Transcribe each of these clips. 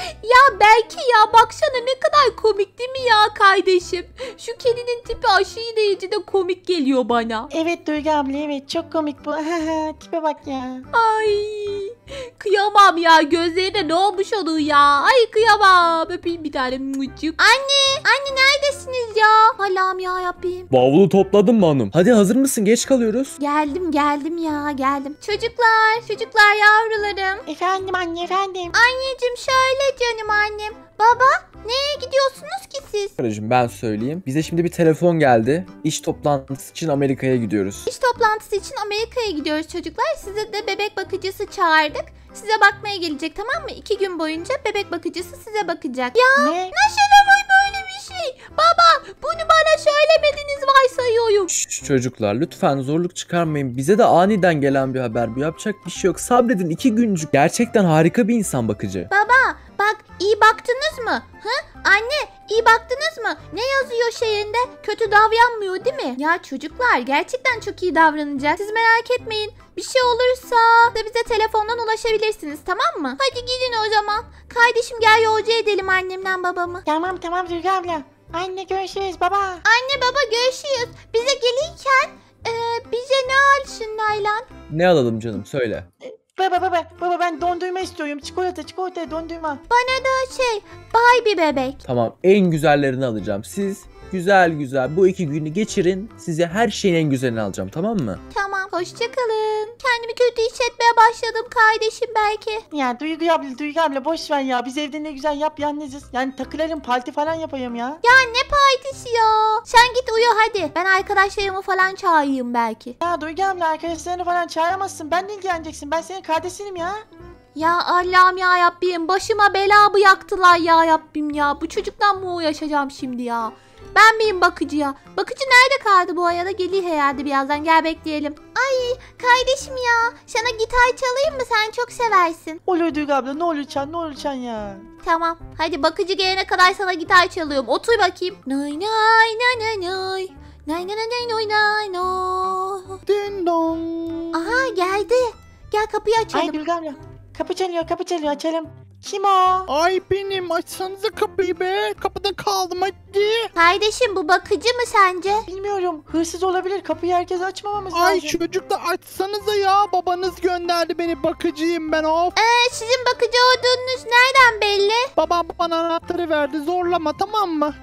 Ya belki ya baksana ne kadar komik değil mi ya kardeşim? Şu kedinin tipi aşırı derecede komik geliyor bana. Evet Duygu abla, evet çok komik bu. Tipe bak ya. Ay kıyamam ya, gözlerine ne olmuş onun ya? Ay kıyamam, öpeyim bir tane mucuk. Anne neredesiniz ya? Allah'ım ya yapayım. Bavulu topladın mı hanım? Hadi hazır mısın? Geç kalıyoruz. Geldim ya geldim. Çocuklar yavrularım. Efendim anne, efendim. Anneciğim şöyle canım annem. Baba nereye gidiyorsunuz ki siz? Karıcığım ben söyleyeyim. Bize şimdi bir telefon geldi. İş toplantısı için Amerika'ya gidiyoruz. İş toplantısı için Amerika'ya gidiyoruz çocuklar. Size de bebek bakıcısı çağırdık. Size bakmaya gelecek, tamam mı? 2 gün boyunca bebek bakıcısı size bakacak. Ya Ne? nasıl olur böyle bir şey? Baba bunu bana söylemediniz varsayıyorum. Şşş çocuklar lütfen zorluk çıkarmayın. Bize de aniden gelen bir haber. Bu yapacak bir şey yok. Sabredin 2 güncük. Gerçekten harika bir insan bakıcı. Baba bak iyi baktınız mı? Anne iyi baktınız mı? Ne yazıyor şeyinde? Kötü davranmıyor değil mi? Ya çocuklar gerçekten çok iyi davranacak. Siz merak etmeyin. Bir şey olursa da bize telefondan ulaşabilirsiniz, tamam mı? Hadi gidin o zaman. Kardeşim gel yolcu edelim annemden babamı. Tamam Duygu abla. Anne görüşürüz baba. Anne baba görüşürüz. Bize gelirken bize ne alsın Naylan? Ne alalım canım söyle. Baba ben dondurma istiyorum. Çikolata dondurma. Bana da Barbie bebek. Tamam en güzellerini alacağım. Siz güzel bu 2 günü geçirin. Size her şeyin en güzelini alacağım, tamam mı? Tamam hoşçakalın. Kendimi kötü hissetmeye başladım kardeşim belki. Ya Duygu abla boş ver ya. Biz evde ne güzel yalnızız. Yani takılalım, parti falan yapayım ya. Ya ne partisi ya? Sen git uyu hadi. Ben arkadaşlarımı falan çağırayım belki. Ya Duygu abla arkadaşlarını falan çağıramazsın. Ben de ilgileneceksin. Ben senin kardeşinim ya. Ya Allah'ım ya Rabbim, başıma bela yaktılar ya Rabbim ya. Bu çocuktan mı uğraşacağım şimdi ya? Ben miyim bakıcı ya? Bakıcı nerede kaldı bu arada? Geliyor herhalde birazdan, gel bekleyelim. Ay kardeşim ya, sana gitar çalayım mı? Sen çok seversin. Olur Duygu abla, ne olur çal ya. Tamam hadi, bakıcı gelene kadar sana gitar çalıyorum. Otur bakayım. Nay nay nay nay nay. Nay nay nay nay nay nay. Ding dong. Aha geldi. Gel kapıyı açalım. Ay Duygu abla. Kapı çalıyor açalım. Kim o? Ay benim, açsanıza kapıyı be. Kapıda kaldım hadi. Kardeşim bu bakıcı mı sence? Bilmiyorum. Hırsız olabilir. Kapıyı herkese açmamamız Ay lazım. çocuklar açsanıza ya. Babanız gönderdi beni, bakıcıyım ben of. Sizin bakıcı olduğunuz nereden belli? Babam bana anahtarı verdi, zorlama tamam mı?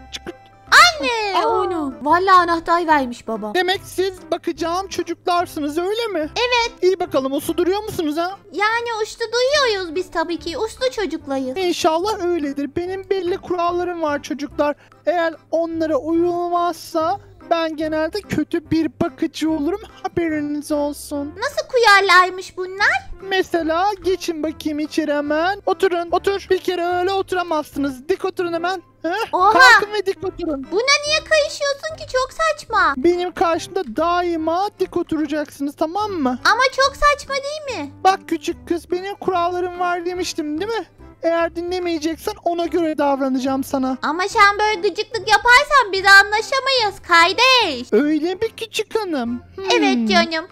Ne? Onu. Vallahi anahtar vermiş baba. Demek siz bakacağım çocuklarsınız öyle mi? Evet. İyi bakalım, uslu duruyor musunuz ha? Yani uslu duyuyoruz biz tabii ki. Uslu çocuklayız. İnşallah öyledir. Benim belli kurallarım var çocuklar. Eğer onlara uyulmazsa ben genelde kötü bir bakıcı olurum, haberiniz olsun. Nasıl kuyarlarmış bunlar? Mesela geçin bakayım içeri hemen. Otur. Bir kere öyle oturamazsınız. Dik oturun hemen. Oha! Kalkın ve dik oturun. Buna niye kayışıyorsun ki? Çok saçma. Benim karşımda daima dik oturacaksınız, tamam mı? Ama çok saçma değil mi? Bak küçük kız, benim kurallarım var demiştim değil mi? Eğer dinlemeyeceksen ona göre davranacağım sana. Ama sen böyle gıcıklık yaparsan biz anlaşamayız kardeş. Öyle mi küçük hanım? Evet canım.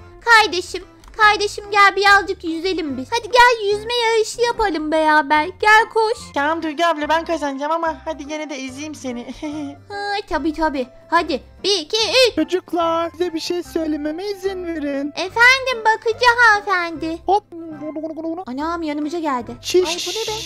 Kardeşim gel birazcık yüzelim biz. Hadi gel yüzme yarışı yapalım beraber. Gel koş. Tamam Duygu abla, ben kazanacağım ama hadi gene de ezeyim seni. Tabii. Hadi 1 2 3. Çocuklar, size bir şey söylememe izin verin. Efendim bakıcı hanımefendi. Hop. Anam yanımıza geldi. Şiş. Ay bu ne be?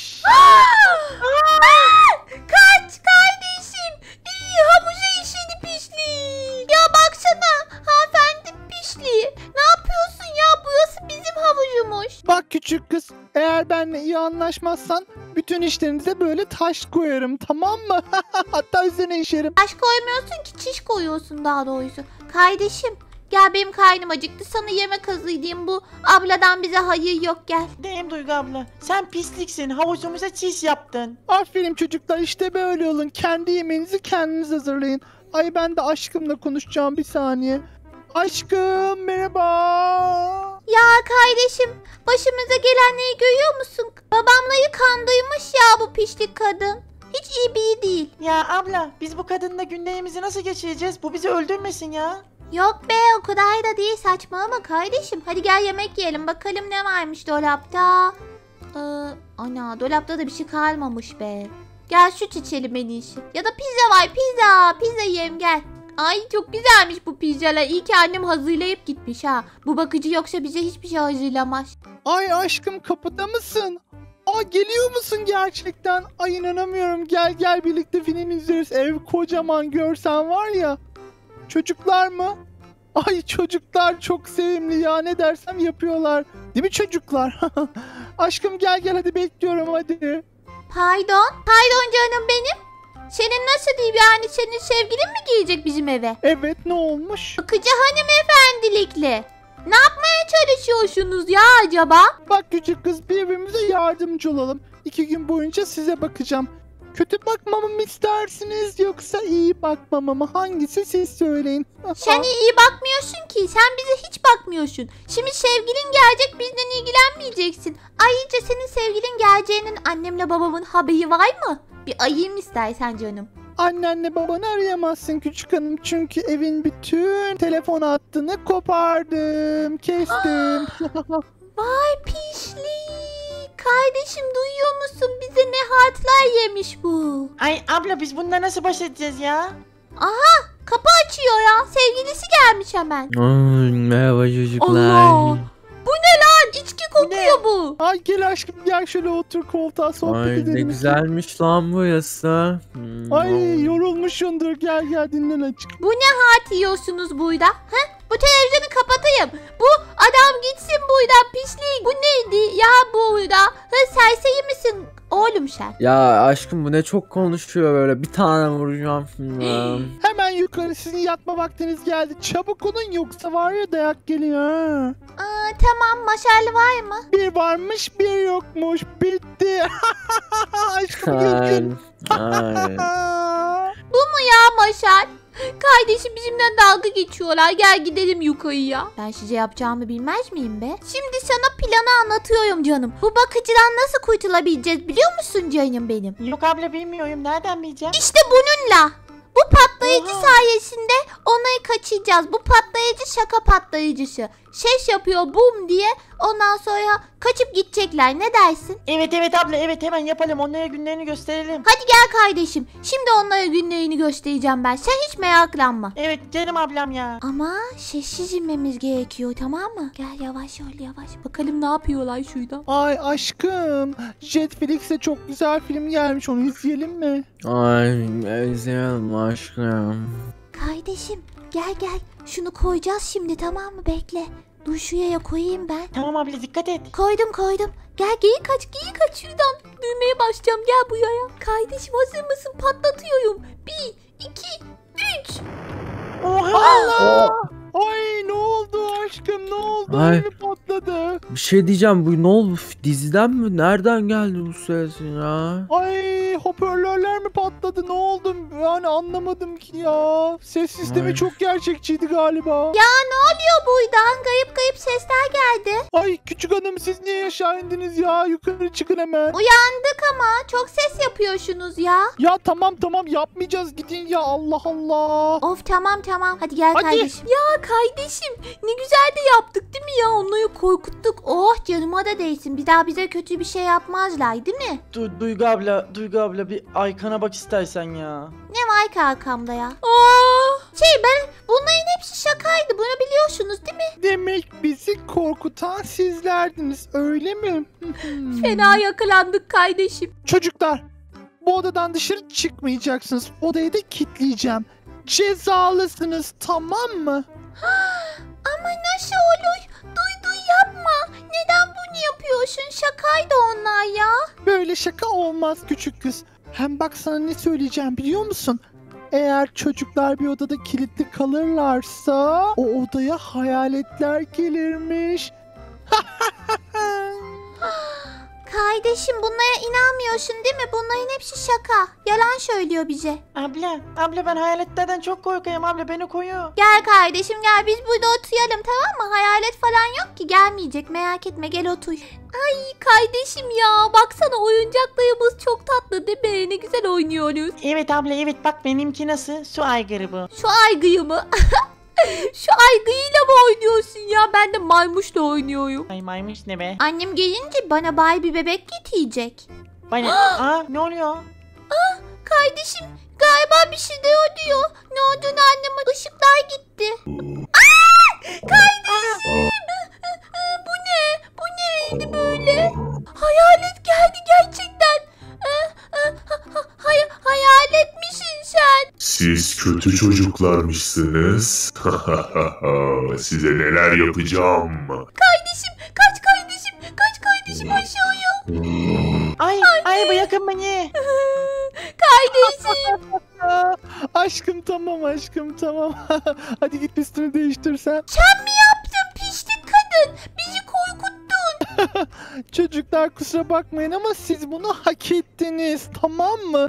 Kaç kardeşim. Havuza işedi pisliği. Ya baksana hanımefendi pisliği. Ne yapıyorsun ya? Burası bizim havuzumuz. Bak küçük kız, eğer benimle iyi anlaşmazsan bütün işlerinize böyle taş koyarım, tamam mı? Hatta üzerine işerim. Taş koymuyorsun ki, çiş koyuyorsun daha doğrusu. Kardeşim gel, benim karnım acıktı, sana yemek hazırlayayım, bu abladan bize hayır yok, gel. Değil mi Duygu abla? Sen pisliksin. Havuzumuza çiş yaptın. Aferin çocuklar, işte böyle olun. Kendi yemeğinizi kendiniz hazırlayın. Ay ben de aşkımla konuşacağım, bir saniye. Aşkım merhaba. Ya kardeşim başımıza gelenleri görüyor musun? Babamlayı kandırmış ya bu pislik kadın. Hiç iyi biri değil. Ya abla, biz bu kadınla günlerimizi nasıl geçireceğiz? Bu bizi öldürmesin ya. Yok be, o kadar da değil, saçmalama kardeşim. Hadi gel yemek yiyelim bakalım ne varmış dolapta. Ana dolapta da bir şey kalmamış be. Gel süt içelim en iyisi. Ya da pizza var, pizza. Pizza yiyeyim gel. Ay çok güzelmiş bu pizzalar. İyi ki annem hazırlayıp gitmiş ha. Bu bakıcı yoksa bize hiçbir şey hazırlamaz. Ay aşkım kapıda mısın? Aa geliyor musun gerçekten? Ay inanamıyorum. Gel birlikte film izleriz. Ev kocaman görsen var ya. Çocuklar mı? Ay çocuklar çok sevimli ya. Ne dersem yapıyorlar. Değil mi çocuklar? Aşkım gel hadi bekliyorum hadi. Pardon canım benim. Senin nasıl diyeyim yani senin sevgilin mi gelecek bizim eve? Evet ne olmuş? Bakıcı hanımefendilikle. Ne yapmaya çalışıyorsunuz ya acaba? Bak küçük kız birbirimize yardımcı olalım. 2 gün boyunca size bakacağım. Kötü bakmamı mı istersiniz yoksa iyi bakmamı mı? Hangisi siz söyleyin. Sen iyi bakmıyorsun ki. Sen bize hiç bakmıyorsun. Şimdi sevgilin gelecek bizden ilgilenmeyeceksin. Ayrıca senin sevgilin geleceğinin annemle babamın haberi var mı? Bir ayıyım istersen canım. Annenle babanı arayamazsın küçük hanım. Çünkü evin bütün telefon hattını kopardım. Kestim. Vay pislik. Kardeşim duyuyor musun? Bize ne hatlar yemiş bu. Ay abla biz bununla nasıl baş edeceğiz ya? Kapı açıyor ya. Sevgilisi gelmiş hemen. Ay, merhaba çocuklar. Allah. Bu ne lan? İçki kokuyor bu. Ay gel aşkım gel şöyle otur koltuğa sohbet Ay edelim. ne güzelmiş lan burası. Ay yorulmuşsundur gel dinlen açık. Bu ne hat yiyorsunuz burada? Bu televizyonu kapatayım. Bu adam gitsin buradan pislik. Bu neydi ya burada? Serseri misin oğlum sen? Ya aşkım bu ne çok konuşuyor böyle. Bir tane vuracağım. Hemen yukarı sizin yatma vaktiniz geldi. Çabuk olun yoksa var ya dayak geliyor. Tamam maşerli var mı? Bir varmış bir yokmuş. Bitti. Aşkım gül. Ay. Ya maşer. Kardeşim bizimle dalga geçiyorlar. Gel gidelim yukarıya. Ben size yapacağımı bilmez miyim be? Şimdi sana planı anlatıyorum canım. Bu bakıcıdan nasıl kurtulabileceğiz biliyor musun canım benim? Yok abla bilmiyorum. Nereden bileceğim? İşte bununla. Bu patlayıcı Oha. sayesinde onları kaçıracağız. Bu patlayıcı şaka patlayıcısı. Ses yapıyor bum diye. Ondan sonra kaçıp gidecekler. Ne dersin? Evet abla evet hemen yapalım. Onlara günlerini gösterelim. Hadi gel kardeşim. Şimdi onlara günlerini göstereceğim ben. Sen hiç meraklanma. Evet canım ablam ya. Ama sessiz inmemiz gerekiyor tamam mı? Gel yavaş ol yavaş. Bakalım ne yapıyorlar şurada. Ay aşkım. Jetflix'e çok güzel film gelmiş. Onu izleyelim mi? Ay özledim aşkım. Kardeşim gel. Şunu koyacağız şimdi tamam mı? Bekle. Dur şuraya koyayım ben. Tamam abla dikkat et. Koydum. Gel giyi kaç şuradan. Büyümeye başlayacağım gel buraya. Kardeşim hazır mısın? Patlatıyorum. 1, 2, 3. Oha. Ay ne oldu aşkım ne oldu? Ay. Öyle patladı. Bir şey diyeceğim bu ne oldu? Diziden mi? Nereden geldi bu ses ya? Ay hoparlörler mi patladı ne oldu? Yani anlamadım ki ya. Ses sistemi Ay. çok gerçekçiydi galiba. Ya ne oluyor buradan? Garip sesler geldi. Ay küçük hanım siz niye aşağı indiniz ya? Yukarı çıkın hemen. Uyandık ama çok ses yapıyorsunuz ya. Ya tamam yapmayacağız gidin ya Allah Allah. Of tamam. Hadi gel Hadi. kardeşim. Ya kardeşim ne güzel de yaptık değil mi ya? Onları korkuttuk. Oh canıma da değsin. Bir daha bize kötü bir şey yapmazlar değil mi? Duygu abla bir Aykan'a bak istersen ya. Ne var ki arkamda ya? Ben bunların hepsi şakaydı. Bunu biliyorsunuz değil mi? Demek bizi korkutan sizlerdiniz öyle mi? Fena yakalandık kardeşim. Çocuklar bu odadan dışarı çıkmayacaksınız. Odayı da kilitleyeceğim. Cezalısınız tamam mı? Ama nasıl olur? Duy yapma. Neden bunu yapıyorsun? Şakaydı onlar ya. Böyle şaka olmaz küçük kız. Hem bak sana ne söyleyeceğim biliyor musun? Eğer çocuklar bir odada kilitli kalırlarsa o odaya hayaletler gelirmiş. Kardeşim bunlara inanmıyorsun değil mi? Bunların hepsi şaka. Yalan söylüyor bize. Abla ben hayaletlerden çok korkuyorum abla beni koyu. Gel kardeşim gel biz burada oturalım tamam mı? Hayalet falan yok ki gelmeyecek merak etme gel otur. Ay kardeşim ya baksana oyuncaklarımız çok tatlı değil mi? Ne güzel oynuyoruz. Evet abla evet bak benimki nasıl? Su aygırı bu. Şu aygıyı mı? Şu aygıyla mı oynuyorsun ya? Ben de maymuşla oynuyorum. Ay maymuş ne be? Annem gelince bana Barbie bebek getirecek. Bana ne oluyor? Kardeşim galiba bir şey diyor. Ne olduğunu anlama, ışıklar gitti. Kardeşim. Bu ne? Bu neydi böyle? Hayalet geldi gerçekten. Hayaletmişsin sen. Siz kötü çocuklarmışsınız. Size neler yapacağım. Kardeşim kaç kardeşim. Kaç kardeşim aşağıya. Ay bırakın beni. Kardeşim. Aşkım tamam. Hadi git üstünü değiştirsen. Sen mi yaptın pislik kadın? Bizi korkuttun. Çocuklar kusura bakmayın ama siz bunu hak ettiniz, tamam mı?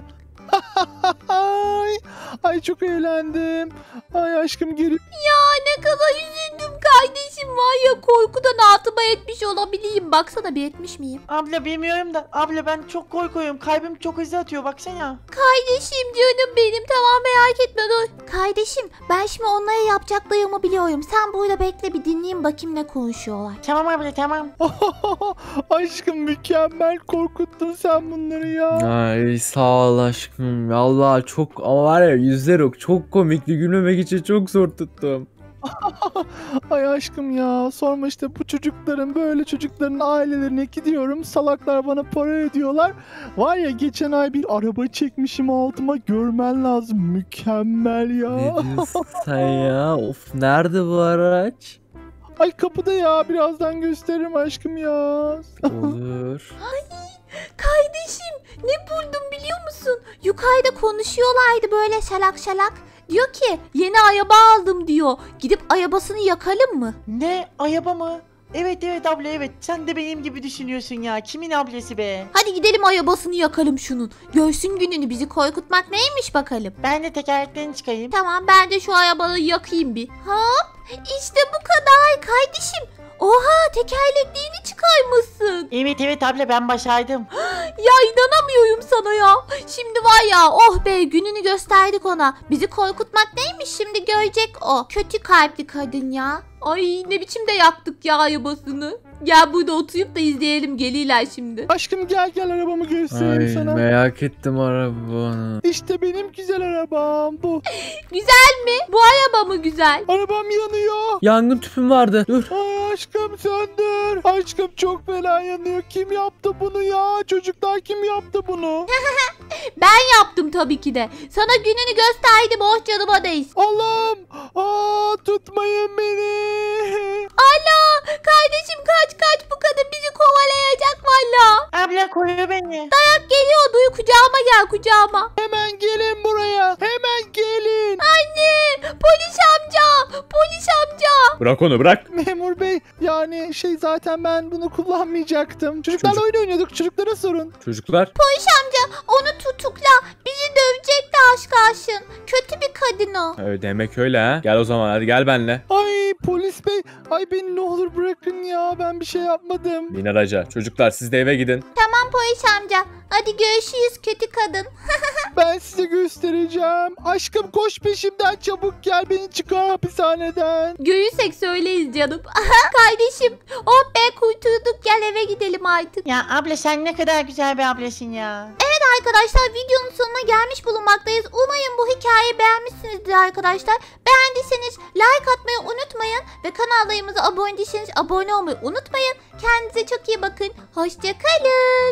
Ay çok eğlendim. Ay aşkım geri. Ya ne kadar üzüldüm kardeşim, var ya korkudan altıma etmiş olabileyim. Baksana bir etmiş miyim? Abla bilmiyorum da abla ben çok korkuyorum. Kalbim çok hızlı atıyor baksana. Kardeşim canım benim, tamam merak etme dur. Kardeşim ben şimdi onlara yapacaklarımı biliyorum. Sen burada bekle, bir dinleyeyim bakayım ne konuşuyorlar. Tamam abla tamam. Aşkım mükemmel korkuttun sen bunları ya. Ay sağ ol aşkım. Allah çok ama var ya yüzler yok. Çok komikti. Gülmemek için çok zor tuttum. Ay aşkım ya sorma işte, bu çocukların böyle çocukların ailelerine gidiyorum, salaklar bana para ödüyorlar. Var ya geçen ay bir araba çekmişim altıma, görmen lazım, mükemmel ya. Ne diyorsun sen ya? Of nerede bu araç? Ay kapıda ya, birazdan gösteririm aşkım ya. Olur. Kardeşim ne buldum biliyor musun? Yukarıda konuşuyorlardı böyle şalak şalak. Diyor ki yeni araba aldım diyor. Gidip arabasını yakalım mı? Ne araba mı? Evet abla evet. Sen de benim gibi düşünüyorsun ya. Kimin ablası be? Hadi gidelim arabasını yakalım şunun. Görsün gününü, bizi korkutmak neymiş bakalım. Ben de tekerleklerini çıkayım. Tamam ben de şu arabayı yakayım bir. Hop işte bu kadar kardeşim. Oha tekerlekliğini çıkarmışsın. Evet abla ben başardım. Ya inanamıyorum sana ya. Şimdi var ya, oh be, gününü gösterdik ona. Bizi korkutmak neymiş şimdi görecek o. Kötü kalpli kadın ya. Ay ne biçim de yaktık ya arabasını. Gel burada oturup da izleyelim, geliyorlar şimdi. Aşkım gel arabamı göstereyim Ay sana. merak ettim arabanı. İşte benim güzel arabam bu. Güzel mi? Bu araba mı güzel? Arabam yanıyor. Yangın tüpüm vardı. Dur. Ay aşkım söndür. Aşkım çok fena yanıyor. Kim yaptı bunu ya? Çocuklar kim yaptı bunu? Ben yaptım tabii ki de. Sana gününü gösterdim, oh canıma değsin. Allah'ım. Tutmayın beni. Allah kardeşim kaç, bu kadın bizi kovalayacak valla. Abla koru beni. Geliyor, duy kucağıma gel kucağıma. Hemen gelin buraya. Hemen gelin. Anne polis amca. Bırak onu bırak. Memur bey yani zaten ben bunu kullanmayacaktım. Çocuklarla Çocuk- oyun oynuyorduk. Çocuklara sorun. Çocuklar. Polis amca onu tutukla, bizi dövecekti aşk aşkın. Kötü bir kadın o. Demek öyle ha. Gel o zaman hadi gel benimle. Ay polis bey. Ay beni ne olur bırakın ya. Ben bir şey yapmadım. Bin araca. Çocuklar siz de eve gidin. Tamam polis amca, hadi görüşürüz kötü kadın. Ben size göstereceğim. Aşkım koş peşimden, çabuk gel, beni çıkar hapishaneden. Görürsek söyleyiz canım. Kardeşim oh be kurtulduk, gel eve gidelim artık. Ya abla sen ne kadar güzel bir ablasın ya. Arkadaşlar videonun sonuna gelmiş bulunmaktayız. Umarım bu hikayeyi beğenmişsinizdir arkadaşlar. Beğendiyseniz like atmayı unutmayın. Ve kanallarımıza abone değilseniz abone olmayı unutmayın. Kendinize çok iyi bakın. Hoşça kalın.